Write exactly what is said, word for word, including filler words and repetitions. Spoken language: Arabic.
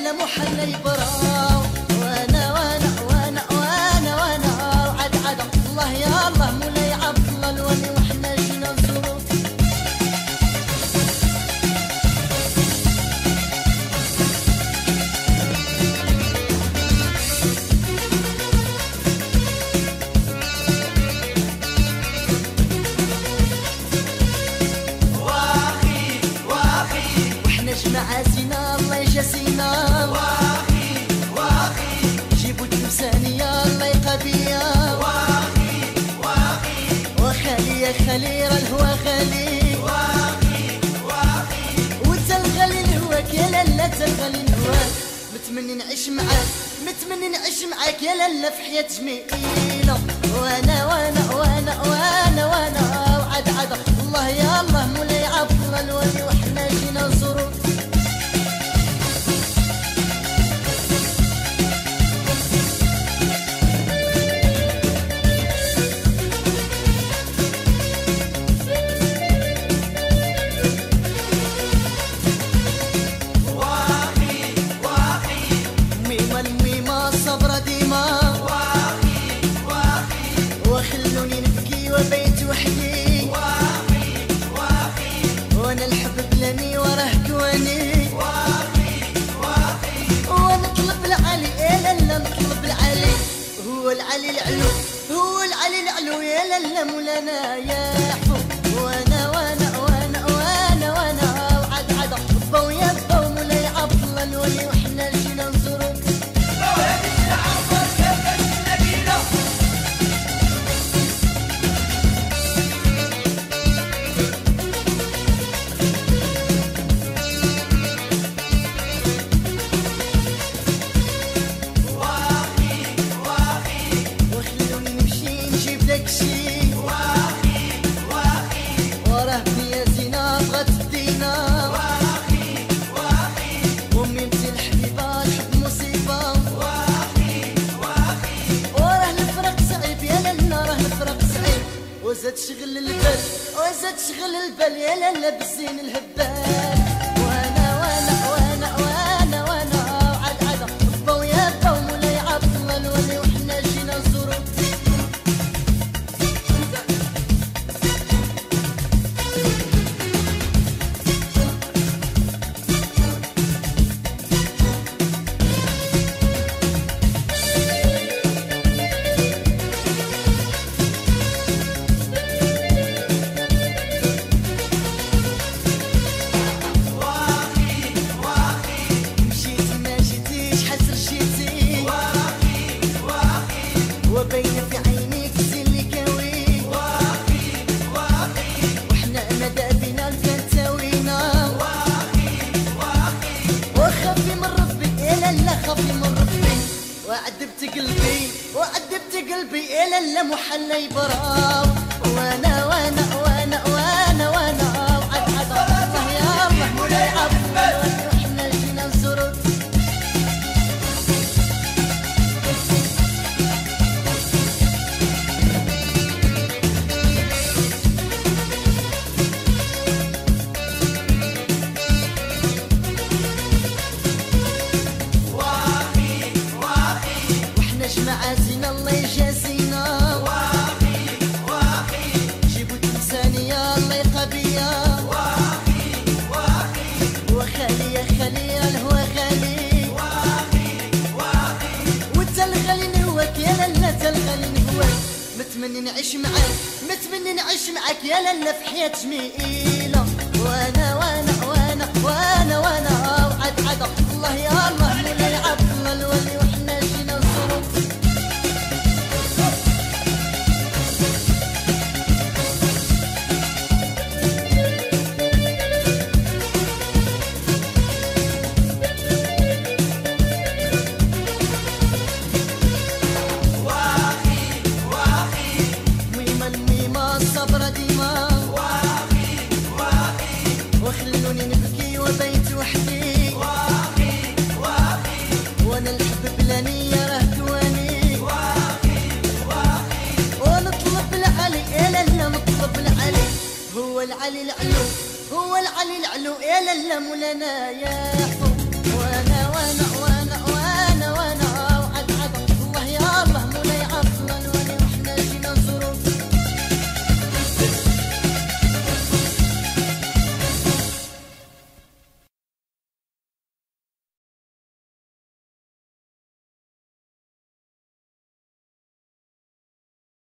لا محلى يبراو. وانا وانا وانا وانا وانا عاد عاد الله يا الله مولاي عبد الله الولي وحنا جينا نزورو. جماعة زينة الله يجازينا. واخي واخي جيبوا التمساني الله يقابيا. واخي واخي وخالي يا خالي راه الهوا غالي. واخي واخي وانت الغالي الهواك يا لالا انت الغالي الهواك. متمني نعيش معاك متمني نعيش معاك يا لالا في حياة جميلة. وانا وانا وانا وانا وانا وعاد عاد الله يا الله مولاي عبد الله الولي وحنا جينا نزوروك. وخلوني نبكي وبيت وحدي. واخي واخي وانا الحب بلاني وراه كواني. واخي واخي ونطلب العلي يا لالا نطلب العلي. هو العلي العلو هو العلي العلو يا لالا مولانا يا حب. وانا وانا وانا وانا وانا وعاد عاد با ويا با ومولاي عبد الله الولي وحنا جينا نزوروك. واخي واخي وراه بيا زينة بغات تدينا. واخي واخي وامي انتي الحبيبة الحب مصيبة. واخي واخي وراه الفراق صعيب يا لالا راه الفراق صعيب. وزاد شغل البال وزاد شغل البال يا لالا بالزين الهبال. وانا وانا وانا وانا وانا عاد عاد با ويا با ومولاي عبد الله الولي وحنا جينا نزوروك. وبين في عينيك زين لي كاوي. واخي واخي وحنا مدى بينا الفتاوينا. واخي واخي وخافي من ربي يا لالا خافي من ربي. وعذبت قلبي وعذبت قلبي يا لالا محلى يبراو. وانا وانا وانا وانا وانا وعد عد الله يا الله مولاي عبد الله وحنا جينا نزوروك. جماعة زينة الله يجازينا. واخي واخي جيبوا التمساني الله يقابيا. واخي واخي وخالي يا خالي الهوا غالي. واخي واخي وانت الغالي نهواك يا لالا انت الغالي نهواك. متمني نعيش معاك متمني نعيش معاك يا لالا في حياة جميلة. وانا وانا وانا وانا وانا وعاد عاد الله يا الله مولاي عبد الله الولي وحنا جينا نزوروك. وخلوني نبكي وبيت وحدي. واخي واخي وانا الحب بلاني راه كواني. واخي واخي ونطلب العلي يا لالا نطلب العلي. هو العلي العلو هو العلي العلو يا لالا مولانا يا